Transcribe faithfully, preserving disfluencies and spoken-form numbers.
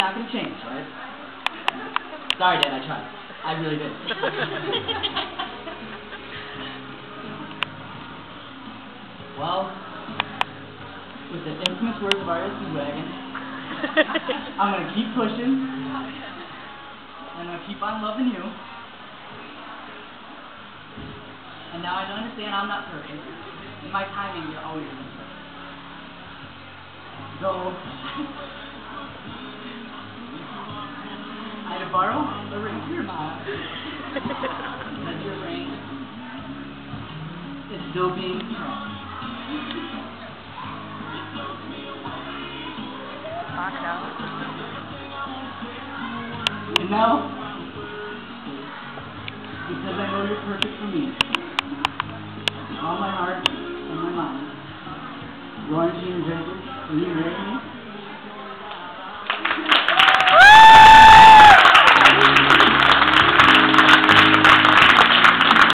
not going to change, right? Sorry, Dad, I tried. I really did. Well, with the infamous words of R S Speedwagon, I'm going to keep pushing, and I'm going to keep on loving you. And now I understand I'm not perfect. In my timing, you're always going to be perfect. So, I had to borrow a ring for your mom. That's your ring. It's still being strong. And now, because I know you're perfect for me, with all my heart and my mind, Lauren Jean Jenkins, will you marry me?